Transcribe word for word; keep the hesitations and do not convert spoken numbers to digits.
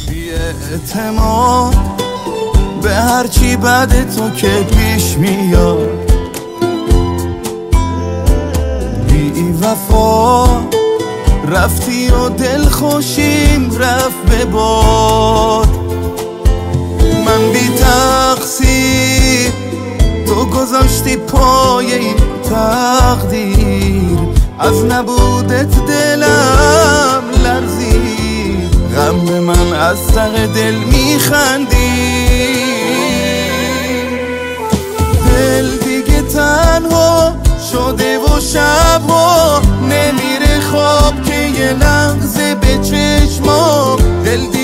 بی اعتماد به هرچی بعد تو که پیش میاد، بی وفا رفتی و دل خوشیم رفت به باد. من بی تقصیر تو گذاشتی پای این تقدیر، از نبودت دلم لرزید، غم به من از ته دل میخندی. دل دیگه تنها شده و شبها نمیره خواب که یه لحظه به چشمام، دل